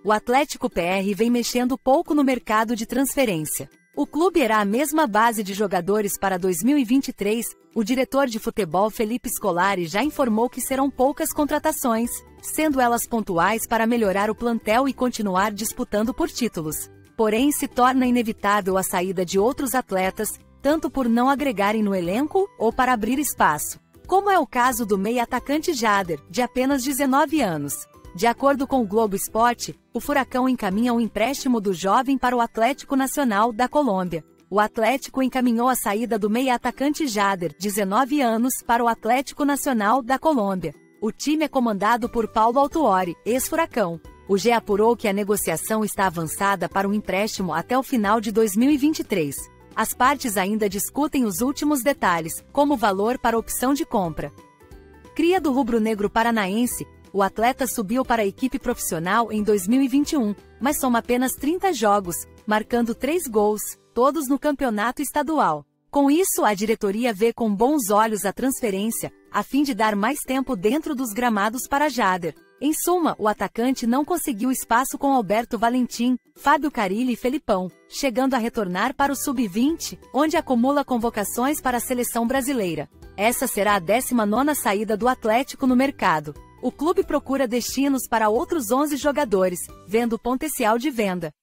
o Atlético PR vem mexendo pouco no mercado de transferência. O clube terá a mesma base de jogadores para 2023, o diretor de futebol Felipe Scolari já informou que serão poucas contratações, sendo elas pontuais para melhorar o plantel e continuar disputando por títulos. Porém, se torna inevitável a saída de outros atletas, tanto por não agregarem no elenco, ou para abrir espaço. Como é o caso do meia-atacante Jader, de apenas 19 anos. De acordo com o Globo Esporte, o Furacão encaminha um empréstimo do jovem para o Atlético Nacional da Colômbia. O Atlético encaminhou a saída do meia-atacante Jader, 19 anos, para o Atlético Nacional da Colômbia. O time é comandado por Paulo Autuori, ex-Furacão. O GE apurou que a negociação está avançada para um empréstimo até o final de 2023. As partes ainda discutem os últimos detalhes, como o valor para opção de compra. Cria do rubro-negro paranaense, o atleta subiu para a equipe profissional em 2021, mas soma apenas 30 jogos, marcando 3 gols, todos no campeonato estadual. Com isso, a diretoria vê com bons olhos a transferência, a fim de dar mais tempo dentro dos gramados para Jader. Em suma, o atacante não conseguiu espaço com Alberto Valentim, Fábio Carille e Felipão, chegando a retornar para o Sub-20, onde acumula convocações para a seleção brasileira. Essa será a 19ª saída do Atlético no mercado. O clube procura destinos para outros 11 jogadores, vendo potencial de venda.